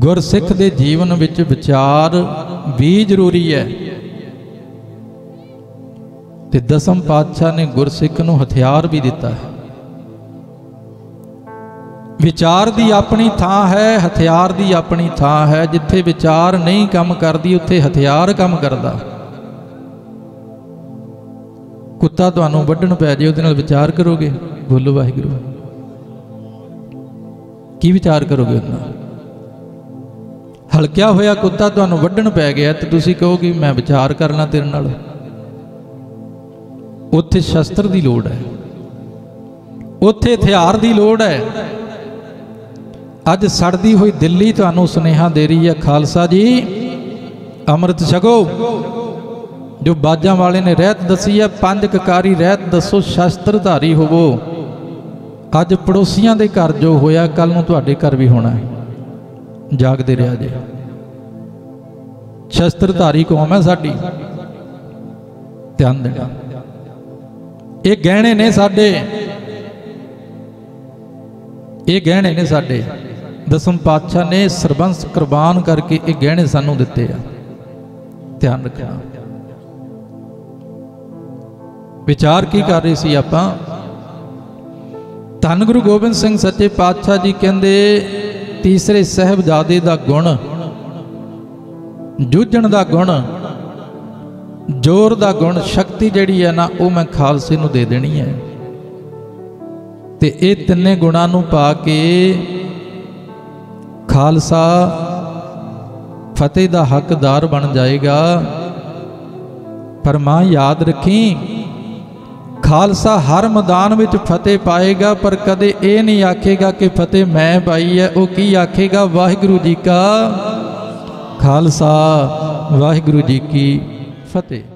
गुरसिख दे जीवन विच विचार भी जरूरी है। ते दसम पातशाह ने गुरसिख नूं हथियार भी दिता है। विचार दी अपनी थां है, हथियार दी अपनी थां है। जिथे विचार नहीं काम करदी उत्थे हथियार काम करदा। कुत्ता तुहानूं वड्ढण पै जे, उहदे नाल विचार करोगे? बोलो वाहिगुरू, की विचार करोगे? उहदे नाल हल्किया होया कुत्ता तुहानूं वड्ढण पै गया ते तुसीं कहोगे मैं विचार करना तेरे नाल। उत्थे शस्त्र की लोड़ है, उत्थे हथियार की लोड़ है। अज सड़दी हुई दिल्ली तुहानूं सुनेहा दे रही है, खालसा जी अमृत छको। जो बाजा वाले ने रहत दसी है, 5 ककारी रहत दसो, शस्त्रधारी होवो। अज पड़ोसियां दे घर जो होया कल नूं तुहाडे घर भी होना है। जागदे रहा जे। शस्त्रधारी कौम है साडी, ध्यान देना। ये गहने ने साडे, ये गहने ने साडे। दसम पातशाह ने सरबंस कुर्बान करके ये गहने सानू दिते आ, ध्यान रखना। विचार की कर रहे सी आपां? धन गुरु गोबिंद सिंह सच्चे पातशाह जी कहंदे तीसरे साहिबजादे दा गुण, जूझण दा गुण, जोर दा गुण, शक्ति जिहड़ी है ना वो मैं खालसे नूं दे देनी है। ते ये तिन्ने गुणां नूं पा के खालसा फतेह दा हकदार बन जाएगा। पर मां याद रखी, खालसा हर मैदान में फतेह पाएगा, पर कदे ये नहीं आखेगा कि फतेह मैं पाई है। वो की आखेगा? वाहिगुरू जी का खालसा, वाहिगुरू जी की फतेह।